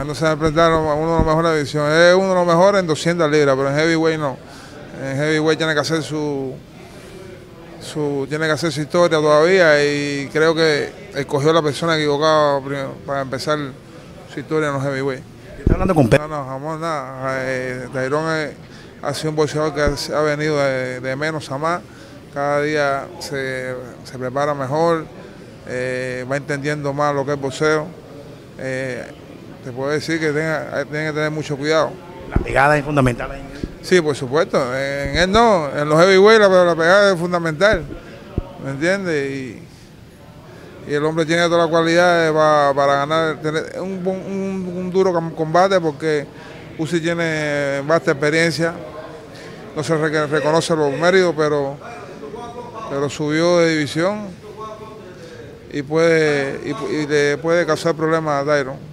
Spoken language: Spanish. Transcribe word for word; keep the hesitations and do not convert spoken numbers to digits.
no se va a enfrentar a uno de los mejores de división. Es uno de los mejores en doscientas libras, pero en heavyweight no. En heavyweight tiene que hacer su, su, tiene que hacer su historia todavía y creo que escogió a la persona equivocada para empezar su historia en los heavyweight. ¿Está hablando con Pedro? No, no, jamás nada. Eh, Dairon ha sido un boxeador que ha, ha venido de, de menos a más. Cada día se, se prepara mejor, eh, va entendiendo más lo que es boxeo. Eh, te puedo decir que tiene, tiene que tener mucho cuidado. La pegada es fundamental en él. Sí, por supuesto. En él no, en los heavyweight la, la pegada es fundamental. ¿Me entiendes? Y, y el hombre tiene todas las cualidades para, para ganar, tener un, un, un duro combate porque Usyk tiene vasta experiencia. No se re, reconoce los méritos, pero, pero subió de división y puede y, y le puede causar problemas a Dairon.